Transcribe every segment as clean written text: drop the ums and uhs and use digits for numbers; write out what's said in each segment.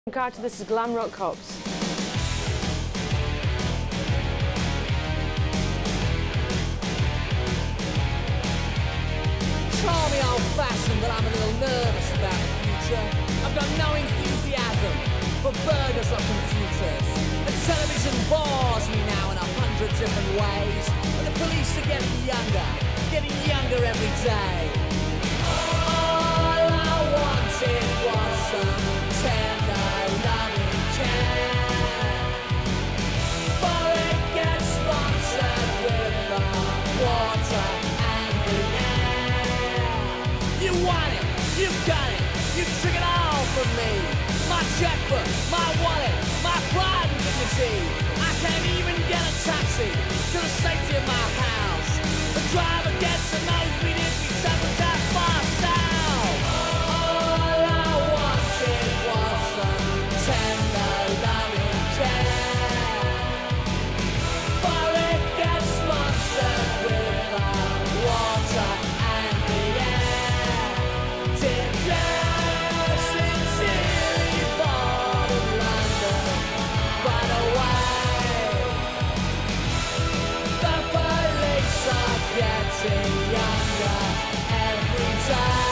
Carter, this is Glam Rock Cops. Call me old-fashioned, but I'm a little nervous about the future. I've got no enthusiasm for burgers or computers. The television bores me now in 100 different ways. And the police are getting younger every day. All I wanted was some tender loving care. For it gets sponsored with the water and the air. You want it, you got it, you took it all from me. My checkbook, my wallet, my pride and dignity. I can't even get a taxi to the safety of my house. The driver gets a nosebleed if he travels that far south. All I wanted was some tender loving care. For it gets sponsored with the water and the air. Did you sincerely born in London? By the way, the police are getting younger every day.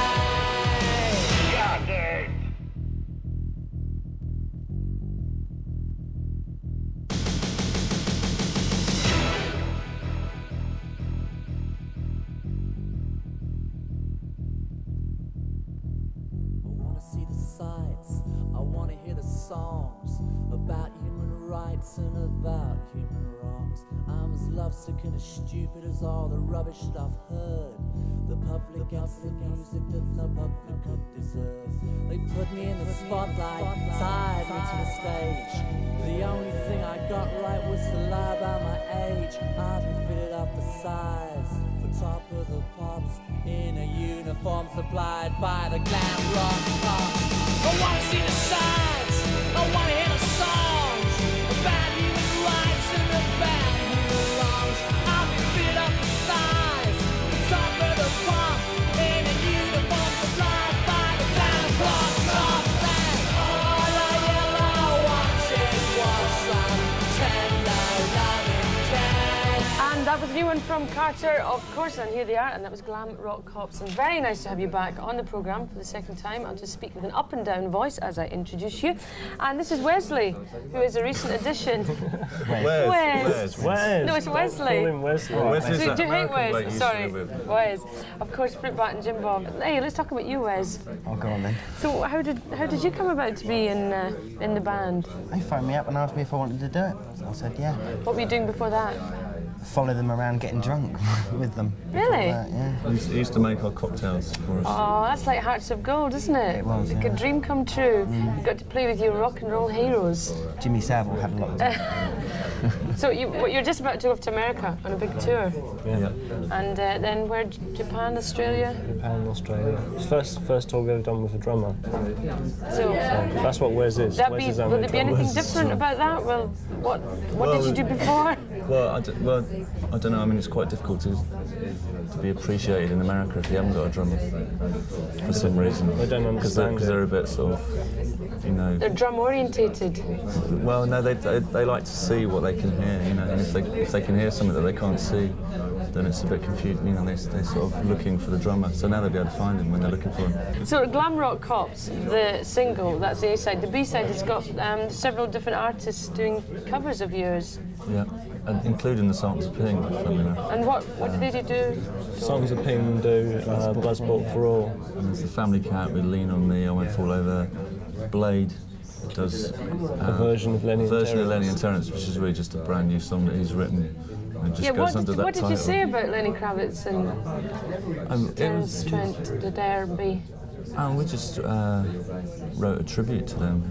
I wanna see the sights, I wanna hear the songs about human rights and about human wrongs. I'm as lovesick and as stupid as all the rubbish that I've heard. The public gets the music that the public could deserve. They put me in the spotlight, tied me to the stage. The only thing I got right was to lie about my age. I've been fitted up for size, for top of the pops, in a uniform supplied by the Glam Rock Cops. I wanna see the signs, I wanna hear the songs about human rights and about human wrongs. I've been fitted up for size, for top of the pops, in a uniform supplied by the Glam Rock Cops. And all I ever wanted was some tender loving care. And that was a new one from Carter, of course, and here they are, and that was Glam Rock Cops. And very nice to have you back on the programme for the second time. I'll just speak with an up and down voice as I introduce you. And this is Wesley, who is a recent addition. Wes. No, it's Wesley. Call him Wesley. So, do you hate Wes? Sorry, Wes. Of course, Fruit Bat and Jim Bob. Hey, let's talk about you, Wes. I'll go on then. So, how did you come about to be in the band? They phoned me up and asked me if I wanted to do it. I said yeah. What were you doing before that? Follow them around getting drunk with them. Really? Yeah. He used to make our cocktails for us. Oh, that's like Hearts of Gold, isn't it? It was, like yeah. a dream come true. You got to play with your rock and roll heroes. Jimmy Savile had a lot to do. So you're just about to go off to America on a big tour. Yeah. And then where? Japan, Australia? Japan, Australia. It's first tour we've ever done with a drummer. So That's what Wes is. will there be anything different about that? Well, what did you do before? Well, I don't know. I mean, it's quite difficult to be appreciated in America if you haven't got a drummer for some reason. They don't understand because they're a bit sort of, you know. They're drum orientated. Well, no, they like to see what they can hear, you know. And if they can hear something that they can't see, then it's a bit confusing. You know, they're sort of looking for the drummer. So now they'll be able to find him when they're looking for him. So Glam Rock Cops, the single, that's the A side. The B side has got several different artists doing covers of yours. Yeah, and including the Songs of Ping, funnily enough. And what did they do? Songs of Ping do Bloodsport for All. And there's the Family Cat with Lean on Me, I Won't Fall Over. Blade does A version of Lenny and Terrence, which is really just a brand new song that he's written. And just Yeah, goes under that what did you title. say about Lenny Kravitz and Terence Trent, the Derby? We just wrote a tribute to them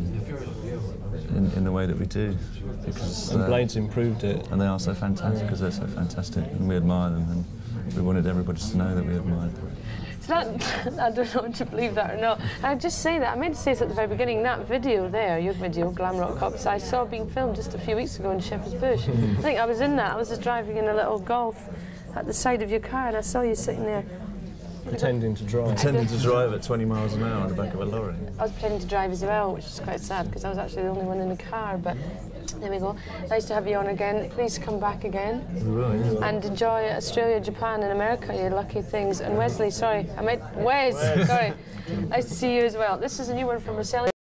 in the way that we do. Because, And Blade's improved it. and they are so fantastic, because they're so fantastic, and we admire them, and we wanted everybody to know that we admired them. So that, I don't know if to believe that or not. I just say that, I meant to say this at the very beginning, that video there, your video, Glam Rock Cops, I saw being filmed just a few weeks ago in Shepherd's Bush. I think I was in that, I was just driving in a little Golf at the side of your car and I saw you sitting there pretending to drive. Pretending to drive at 20 miles an hour on the back of a lorry. I was pretending to drive as well, which is quite sad because I was actually the only one in the car, but there we go. Nice to have you on again. Please come back again. We will, yeah. And enjoy Australia, Japan and America, you lucky things. And Wesley, sorry, I meant Wes, sorry. Nice to see you as well. This is a new one from Marceli.